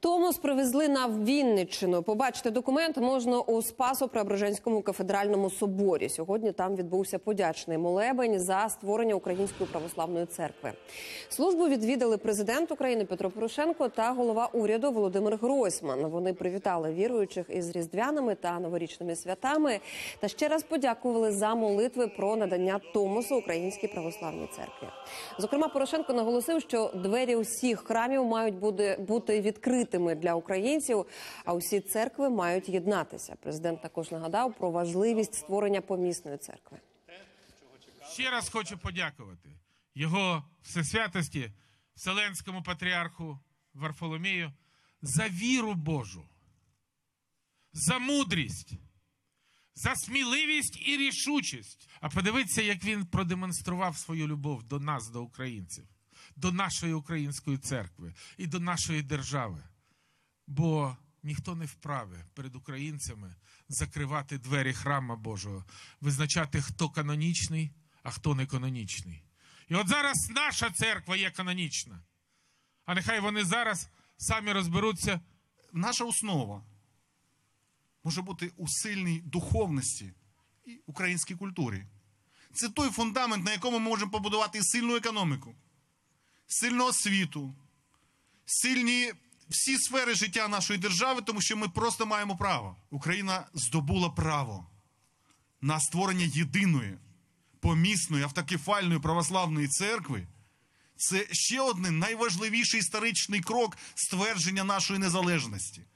Томос привезли на Вінниччину. Побачити документ можна у Спасо-Преображенському кафедральному соборі. Сьогодні там відбувся подячний молебень за створення Української православної церкви. Службу відвідали президент України Петро Порошенко та голова уряду Володимир Гройсман. Вони привітали віруючих із різдвяними та новорічними святами та ще раз подякували за молитви про надання Томосу Українській православній церкві. Зокрема, Порошенко наголосив, що двері усіх храмів мають бути відкритими для українців, а усі церкви мають єднатися. Президент також нагадав про важливість створення помісної церкви. Ще раз хочу подякувати його всесвятості, Вселенському патріарху Варфоломію за віру Божу, за мудрість, за сміливість і рішучість. А подивіться, як він продемонстрував свою любов до нас, до українців, до нашої української церкви і до нашої держави. Бо ніхто не вправе перед українцями закривати двері храма Божого, визначати, хто канонічний, а хто не канонічний. І от зараз наша церква є канонічна. А нехай вони зараз самі розберуться. Наша основа може бути у сильній духовності і українській культурі. Це той фундамент, на якому ми можемо побудувати сильну економіку, сильну освіту, сильні всі сфери життя нашої держави, тому що ми просто маємо право. Україна здобула право на створення єдиної, помісної, автокефальної православної церкви. Це ще один найважливіший історичний крок ствердження нашої незалежності.